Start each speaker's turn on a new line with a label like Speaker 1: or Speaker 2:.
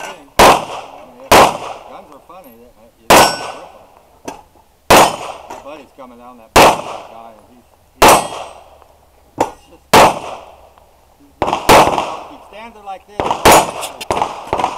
Speaker 1: thing. I mean, guns are funny. You don't grip them. My buddy's coming down that guy, and he stands there like this.